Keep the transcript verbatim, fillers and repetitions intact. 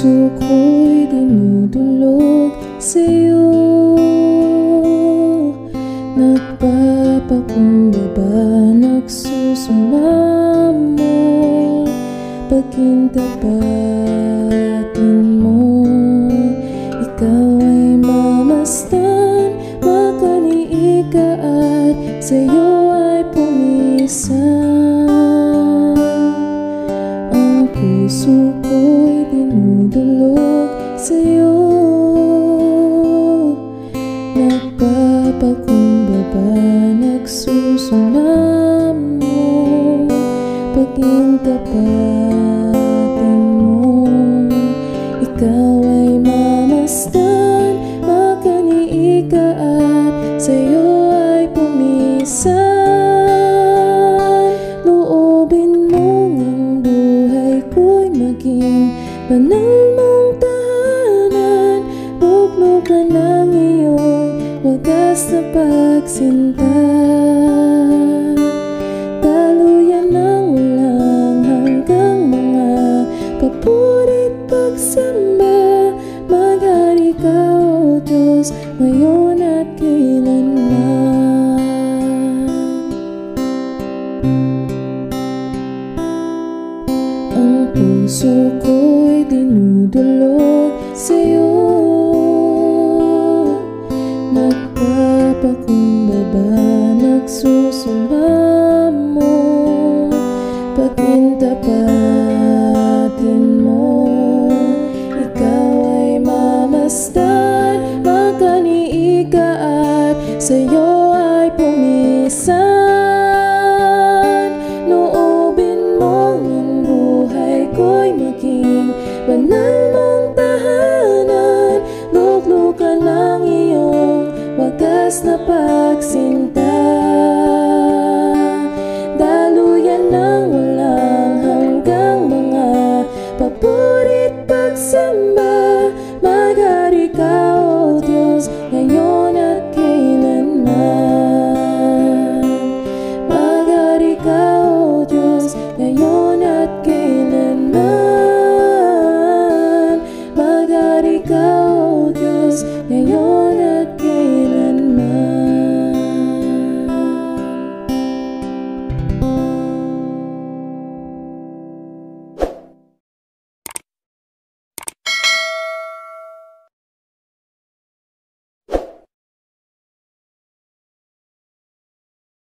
puso ko'y dinudulog sa'yo. Nagpapakumbaba, nagsusumamo, pagkintapatin mo. Ikaw ay mamasdan, makaniika at sa'yo ay pumisan. Ang puso ko'y dinudulog sa'yo. Nagpapakumbaba, nagsusumamo, pagkintapatin mo. Ikaw ay mamasdan, makaniika at sa'yo ay pumisan. Loobin mong ang buhay ko'y maging banal mong tahanan. Luglugan ang iyong wagas na pagsinta. Daluyan ng walang hanggang mga papurit pagsamba. Maghari ka, O Diyos, ngayon at kailanman. Ang puso ko'y dinudulog sa'yo. Nagpapakumbaba, nagsusumamo, pagkintapatin mo. Ikaw ay mamasdan, makaniika at sa'yo ay pumisan. Loobin mong ang buhay ko'y maging banal mong tahanan. Luglugan ang iyong wagas na pagsinta. Daluyan ng walang hanggang mga papurit pagsamba. Maghari ka, O Diyos, ngayon at kailanman. Maghari ka,